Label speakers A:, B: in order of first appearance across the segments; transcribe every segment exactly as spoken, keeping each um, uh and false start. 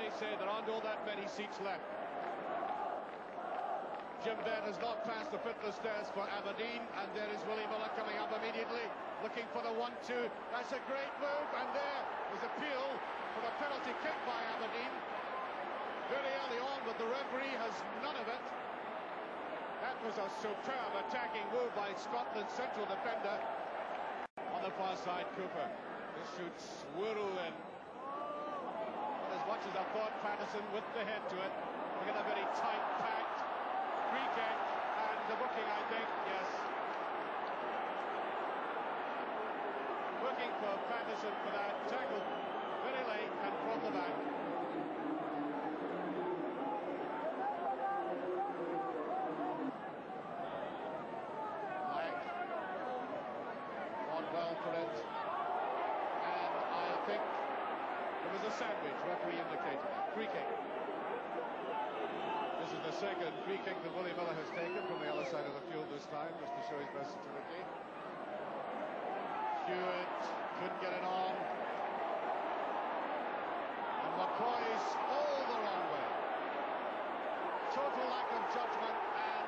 A: may say there aren't all that many seats left. Jim Benn has not passed the fitness test for Aberdeen, and there is Willie Miller coming up immediately, looking for the one two. That's a great move, and there is appeal for the penalty kick by Aberdeen. Very early on, but the referee has none of it. That was a superb attacking move by Scotland's central defender. On the far side, Cooper. This should swirl in. Not as much as I thought. Paterson with the head to it. Look at a very tight, packed free kick, and the booking, I think, yes. Looking for Paterson for that tackle very late and from the back. Black on well for it, and I think it was a sandwich, referee indicated. Free kick. This is the second free kick that Willie Miller has taken from the other side of the field this time, just to show his versatility. Hewitt couldn't get it on. And McCoist all the wrong way. Total lack of judgment, and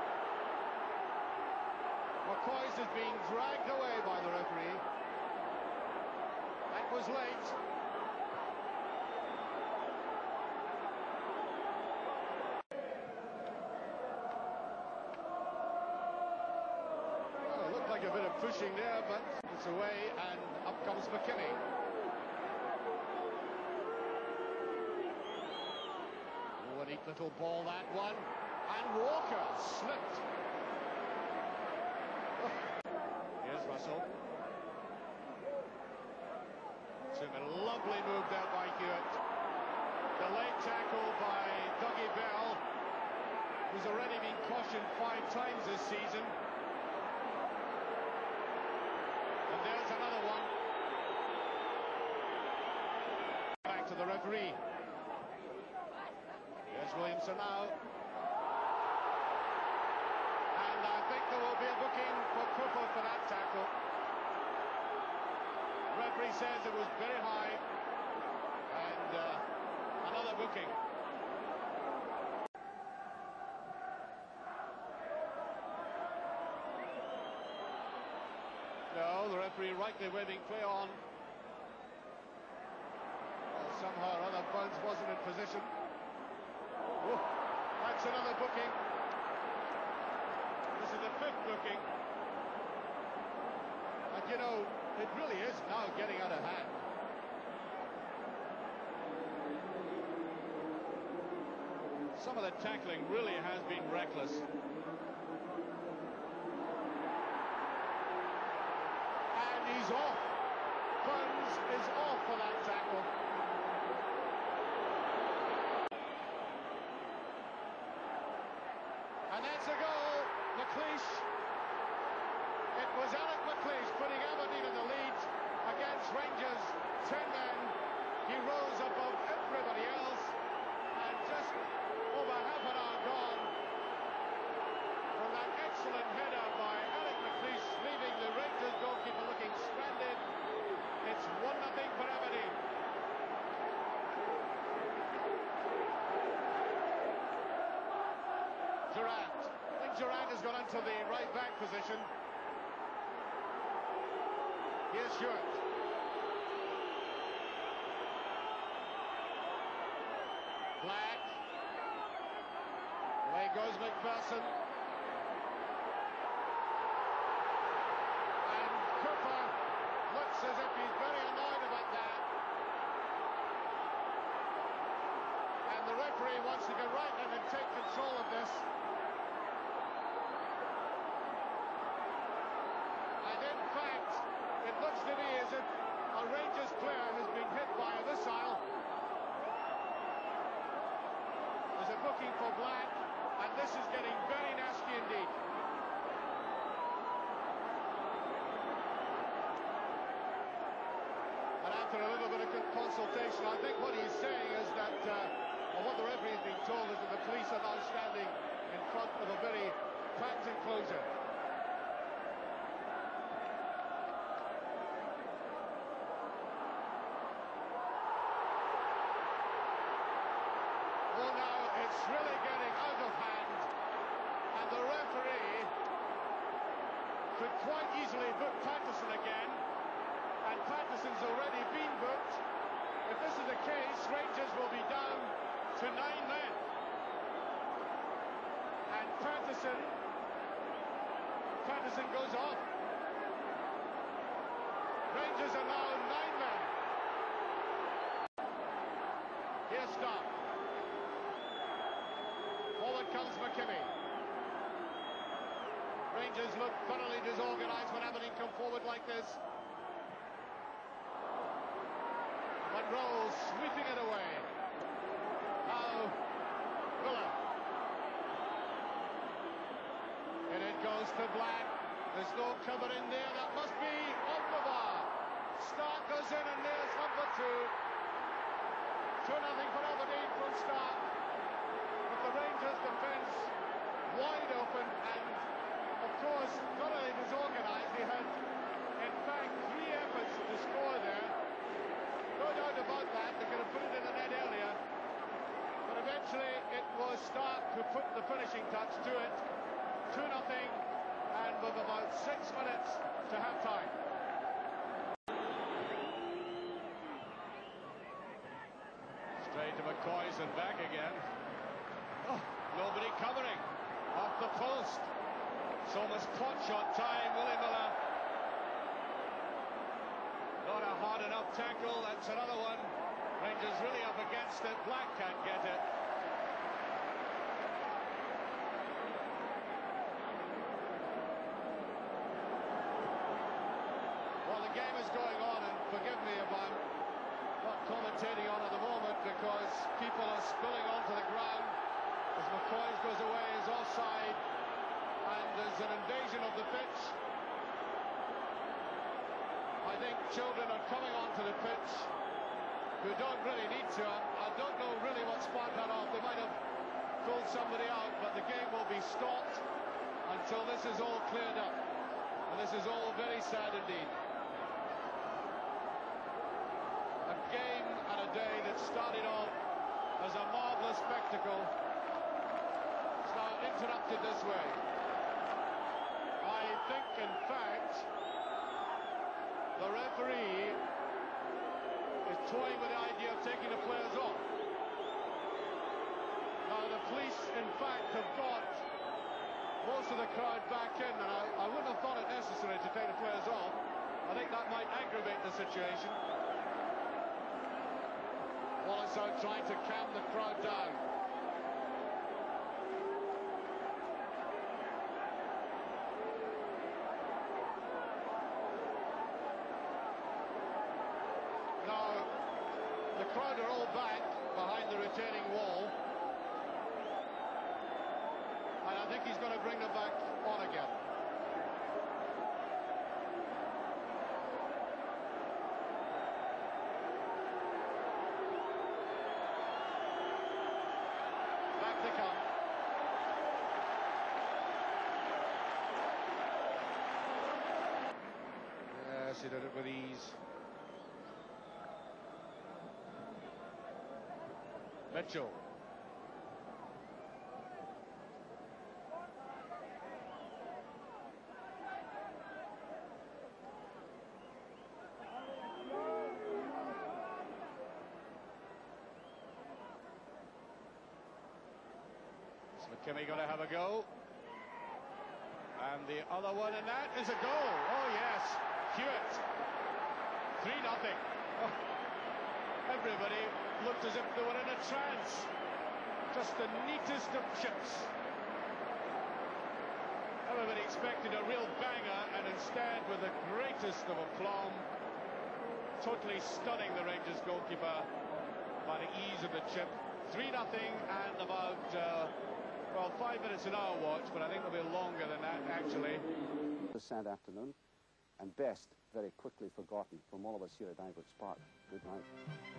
A: McCoist is being dragged away by the referee. That was late. Like a bit of pushing there, but it's away, and up comes McKimmie. Oh, a neat little ball, that one, and Walker slipped. Oh. Here's Russell. It's a lovely move there by Hewitt. The late tackle by Dougie Bell, who's already been cautioned five times this season. There's another one. Back to the referee. Here's Williamson now. And I think there will be a booking for Cooper for that tackle. Referee says it was very high. And uh, another booking. No, the referee rightly waving play on. Well, somehow or other, Burns wasn't in position. Oh, that's another booking. This is the fifth booking. And you know, it really is now getting out of hand. Some of the tackling really has been reckless. He's off. Burns is off for that tackle. And that's a goal. McLeish. It was Alec McLeish putting Aberdeen in the lead against Rangers. Ten men. He rose above everybody else. And just over half an hour gone from that excellent header by Alec McLeish, leaving the Rangers goalkeeper looking stranded. It's one nothing for Aberdeen. Durrant. I think Durrant has gone into the right back position. Here's Hewitt. Black. Away goes McPherson. As if he's very annoyed about that. And the referee wants to go right in and take control of this. And in fact, it looks to me as if a Rangers player has been hit by a missile. There's a booking for Black, and this is getting very nasty indeed. After a little bit of consultation, I think what he's saying is that, uh, or what the referee has been told, is that the police are now standing in front Well, now it's really getting out of hand, and the referee could quite easily book Paterson again, and Paterson's already been booked. If this is the case, Rangers will be down to nine men. And Paterson, Paterson goes off. Rangers are now nine men. Here's Stark. Forward comes McKimmie. Rangers look thoroughly disorganised when Aberdeen come forward like this. Munro sweeping it away. Now, Miller. And it goes to Black. There's no cover in there. That must be off the bar. Stark goes in and nails number two. two nothing for Aberdeen from Stark. But the Rangers defence wide open and, of course, thoroughly disorganised. They had, in fact, three efforts to score there. No doubt about that. They could have put it in the net earlier. But eventually it was Stark who put the finishing touch to it. two nothing, and with about six minutes to half-time. Straight to McCoist and back again. Oh, nobody covering. Off the post. It's almost pot shot time. Willie Miller. Not a hard enough tackle. That's another one. Rangers really up against it. Black can't get it. Well, the game is going on, and forgive me if I'm not commentating on at the moment, because people are spilling onto the ground as McCoist goes away, is offside, and there's an invasion of the pitch. I think children are coming onto the pitch who don't really need to. I don't know really what sparked that off. They might have pulled somebody out, but the game will be stopped until this is all cleared up. And this is all very sad indeed. A game and a day that started off as a marvellous spectacle is now interrupted this way. I think, in fact, the referee is toying with the idea of taking the players off. Now, the police, in fact, have got most of the crowd back in, and I, I wouldn't have thought it necessary to take the players off. I think that might aggravate the situation. Wallace out trying to calm the crowd down. Now, the crowd are all back behind the retaining wall. And I think he's going to bring them back on again. Back they come. Yes, he did it with ease. Mitchell. McKimmie going to have a go, and the other one, and that is a goal. Oh yes, Hewitt, three nothing. Oh, everybody looked as if they were in a trance. Just the neatest of chips. Everybody expected a real banger, and instead, with the greatest of aplomb, totally stunning the Rangers goalkeeper by the ease of the chip. three nothing, and about uh, well, five minutes in our watch, but I think it'll be longer than that, actually.
B: The sad afternoon, and best very quickly forgotten from all of us here at Ibrox Park. Good night.